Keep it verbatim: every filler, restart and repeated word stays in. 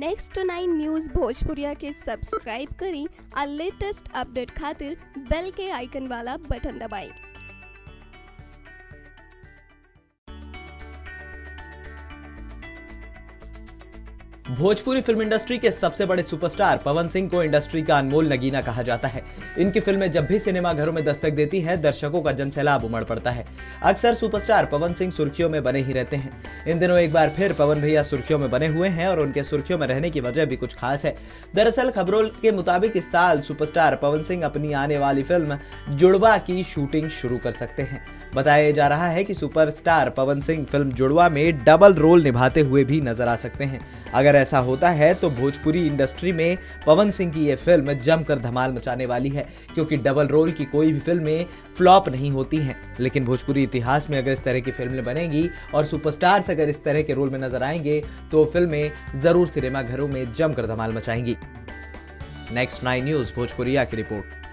Next nine news भोजपुरिया के subscribe करी और लेटेस्ट अपडेट खातिर बेल के आइकन वाला बटन दबाएं। भोजपुरी फिल्म इंडस्ट्री के सबसे बड़े सुपरस्टार पवन सिंह को इंडस्ट्री का अनमोल नगीना कहा जाता है। इनकी फिल्में जब भी सिनेमाघरों में दस्तक देती हैं, दर्शकों का जनसैलाब उमड़ पड़ता है। अक्सर सुपरस्टार पवन सिंह सुर्खियों में बने ही रहते हैं। इन दिनों एक बार फिर पवन भैया सुर्खियों में बने हुए हैं और उनके सुर्खियों में रहने की वजह भी कुछ खास है। दरअसल खबरों के मुताबिक इस साल सुपरस्टार पवन सिंह अपनी आने वाली फिल्म जुड़वा की शूटिंग शुरू कर सकते हैं। बताया जा रहा है कि सुपरस्टार पवन सिंह फिल्म जुड़वा में डबल रोल निभाते हुए भी नजर आ सकते हैं। अगर ऐसा होता है तो भोजपुरी इंडस्ट्री में पवन सिंह की यह फिल्म जमकर धमाल मचाने वाली है, क्योंकि डबल रोल की कोई भी फिल्में फ्लॉप नहीं होती हैं। लेकिन भोजपुरी इतिहास में अगर इस तरह की फिल्में बनेंगी और सुपरस्टार्स अगर इस तरह के रोल में नजर आएंगे तो फिल्में जरूर सिनेमाघरों में जमकर धमाल मचाएंगी। नेक्स्ट नाइन न्यूज़ भोजपुरिया की रिपोर्ट।